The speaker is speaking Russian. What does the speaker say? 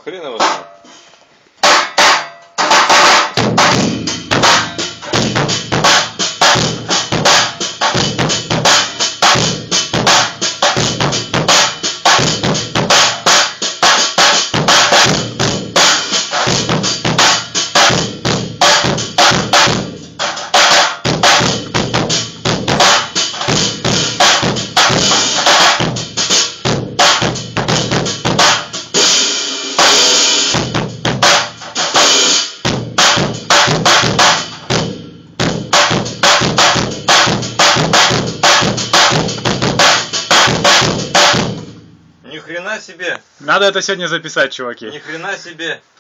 Хрен его знает. Ни хрена себе. Надо это сегодня записать, чуваки. Ни хрена себе.